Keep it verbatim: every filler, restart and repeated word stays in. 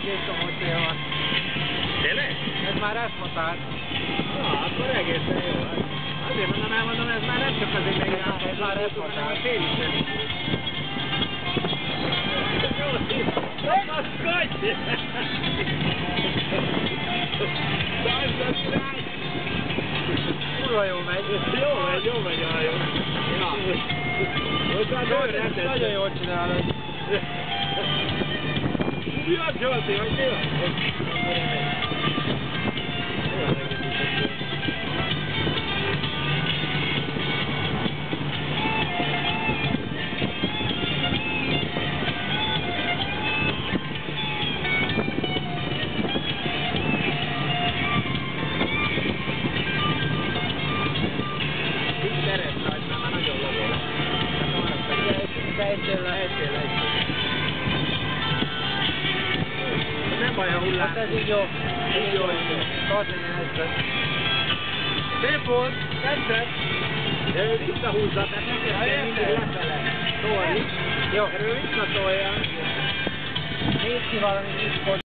két csomó cél van. Tényleg? Ez már eszhatár. Na, akkor egészen jó. Azért mondom, elmondom, ez már nem csak azért még nem, Ez már eszhatár. a fél is elég. Jó, kapaszkodj! Sajnos, király! Kurva jó megy. Jó megy, jó megy a hajó. Na. Most már bőrrendet. Nagyon jól csinálod. Újabb Zsolti, vagy mi van? Nem baj a hullám. Hát ez így jó. Így jó, így jó. Tartani ezt. Szép volt, tetszett. De ő visszahúzza, tehát neked kell mindig lefele tolni. Jó. Erről visszatolja. Nézd ki valami kis